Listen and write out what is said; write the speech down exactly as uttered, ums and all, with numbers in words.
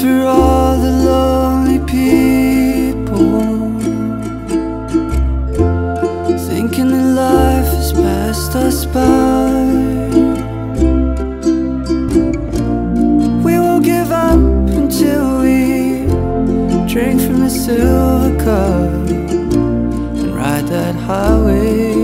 for all the lonely people thinking that life has passed us by. We won't give up until we drink from the silver cup and ride that highway.